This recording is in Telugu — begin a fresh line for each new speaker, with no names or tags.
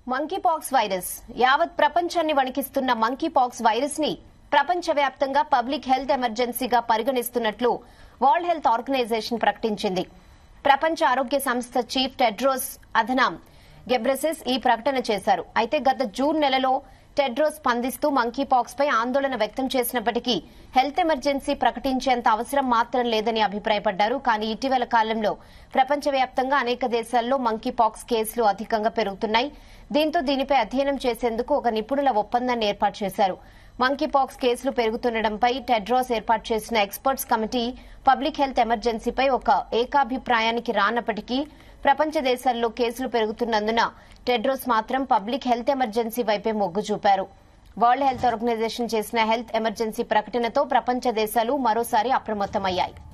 మంకీపాక్స్ వైరస్ యావత్ ప్రపంచాన్ని వణికిస్తున్న మంకీపాక్స్ వైరస్ ని ప్రపంచవ్యాప్తంగా పబ్లిక్ హెల్త్ ఎమర్జెన్సీగా పరిగణిస్తున్నట్లు వరల్డ్ హెల్త్ ఆర్గనైజేషన్ ప్రకటించింది. ప్రపంచ ఆరోగ్య సంస్థ చీఫ్ టెడ్రోస్ అధనామ్ గెబ్రెసెస్ ఈ ప్రకటన చేశారు. అయితే గత జూన్ నెలలో టెడ్రోస్ స్పందిస్తూ మంకీపాక్స్ పై ఆందోళన వ్యక్తం చేసినప్పటికీ హెల్త్ ఎమర్జెన్సీ ప్రకటించేంత అవసరం మాత్రం లేదని అభిప్రాయపడ్డారు. కానీ ఇటీవల కాలంలో ప్రపంచవ్యాప్తంగా అనేక దేశాల్లో మంకీపాక్స్ కేసులు అధికంగా పెరుగుతున్నాయి. దీంతో దీనిపై అధ్యయనం చేసేందుకు ఒక నిపుణుల ఒప్పందాన్ని ఏర్పాటు చేశారు. మంకీపాక్స్ కేసులు పెరుగుతుండటంపై టెడ్రోస్ ఏర్పాటు చేసిన ఎక్స్పర్ట్స్ కమిటీ పబ్లిక్ హెల్త్ ఎమర్జెన్సీపై ఒక ఏకాభిప్రాయానికి రానప్పటికీ ప్రపంచ దేశాల్లో కేసులు పెరుగుతున్నందున టెడ్రోస్ మాత్రం పబ్లిక్ హెల్త్ ఎమర్జెన్సీ వైపే మొగ్గు చూపారు. వరల్డ్ హెల్త్ ఆర్గనైజేషన్ చేసిన హెల్త్ ఎమర్జెన్సీ ప్రకటనతో ప్రపంచ దేశాలు మరోసారి అప్రమత్తమయ్యాయి.